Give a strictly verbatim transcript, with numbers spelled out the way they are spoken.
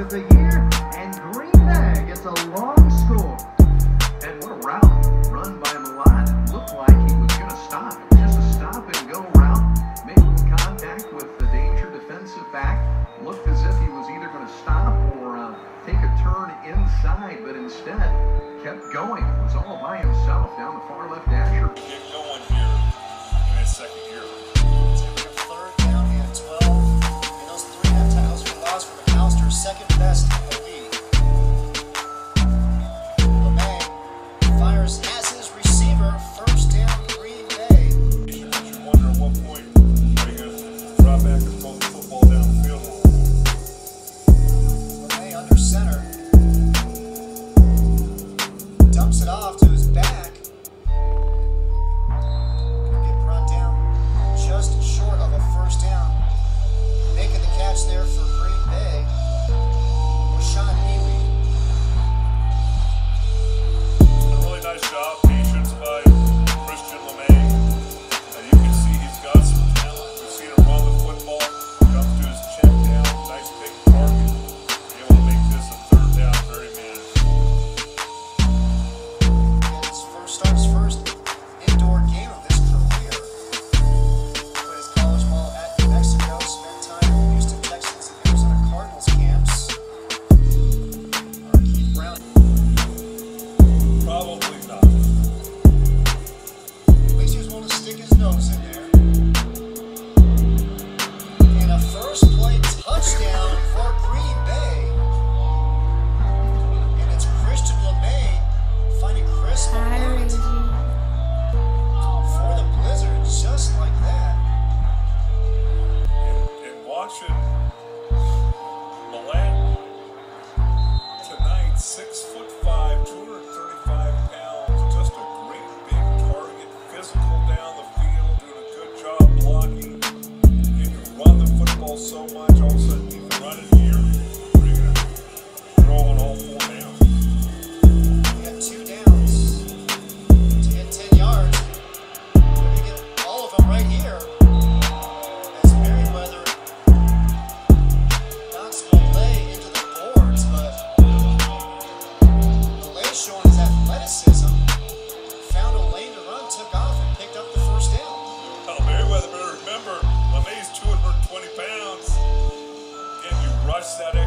of the year, and Greeenbay gets a long score. And what a route run by Ellite. It looked like he was going to stop. It was just a stop and go route. Made a little contact with the danger defensive back. Looked as if he was either going to stop or uh, take a turn inside, but instead kept going. It was all by himself down the far left dasher. Get going here in his second year. Third down and twelve. And those three and a half tackles for loss for McAllister, second best in the league. LeMay fires as his receiver, first down, Greeenbay. You wonder at what point are you going to drop back and throw the football down the field? LeMay under center. Dumps it off to his back. Get brought down just short of a first down. Making the catch there for Greeenbay was Sean Ely. A really nice job, patience by Christian LeMay. And you can see he's got some talent. We've seen him run the football, comes to his check down, nice big target. Be able to make this a third down very manageable. His first starts first indoor game of his career. Played his college ball at New Mexico, spent time in Houston Texans and Arizona Cardinals camps. Uh, Keith Brown. Probably not. At least he was willing to stick his nose in there. And a first play touchdown for Greeenbay. And it's Christian LeMay finding Chris Ellite for the Blizzard, just like that. And, and watching Ellite tonight, six foot five, two hundred thirty-five pounds, just a great big target, physical down the field, doing a good job blocking. You can run the football so much, all of a sudden you can run it here, or you're going to throw on all four downs. We got two downs to get ten yards. We're going to get all of them right here. As Merriweather knocks LeMay into the boards, but LeMay showing his athleticism, found a lane to run, took off, and picked up the first down. Well, Merriweather better remember, LeMay's two hundred twenty pounds. Again, you rush that